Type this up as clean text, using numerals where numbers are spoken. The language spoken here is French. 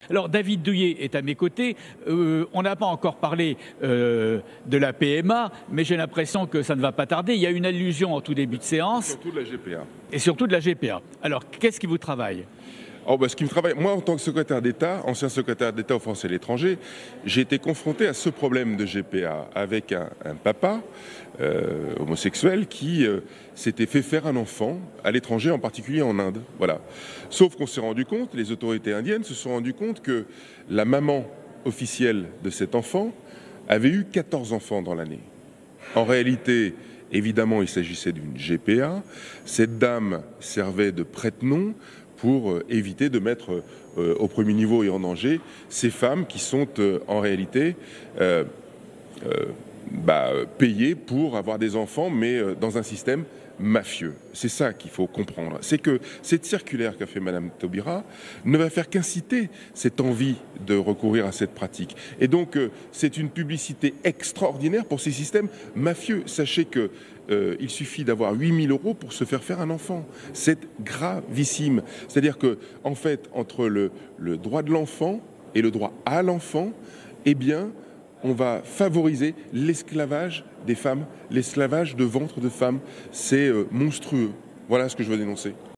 Alors David Douillet est à mes côtés. On n'a pas encore parlé de la PMA, mais j'ai l'impression que ça ne va pas tarder. Il y a une allusion en tout début de séance. Surtout de la GPA. Et surtout de la GPA. Alors, qu'est-ce qui vous travaille? Ce qui me travaille, moi en tant que secrétaire d'État, ancien secrétaire d'État aux Français et à l'étranger, j'ai été confronté à ce problème de GPA avec un papa homosexuel qui s'était fait faire un enfant à l'étranger, en particulier en Inde. Voilà. Sauf qu'on s'est rendu compte, les autorités indiennes se sont rendues compte que la maman officielle de cet enfant avait eu 14 enfants dans l'année. En réalité, évidemment, il s'agissait d'une GPA. Cette dame servait de prête-nom pour éviter de mettre au premier niveau et en danger ces femmes qui sont en réalité payées pour avoir des enfants, mais dans un système mafieux. C'est ça qu'il faut comprendre. C'est que cette circulaire qu'a fait Madame Taubira ne va faire qu'inciter cette envie de recourir à cette pratique. Et donc, c'est une publicité extraordinaire pour ces systèmes mafieux. Sachez que il suffit d'avoir 8 000 € pour se faire un enfant. C'est gravissime. C'est-à-dire que, en fait, entre le droit de l'enfant et le droit à l'enfant, eh bien, on va favoriser l'esclavage des femmes, l'esclavage de ventre de femmes. C'est monstrueux. Voilà ce que je veux dénoncer.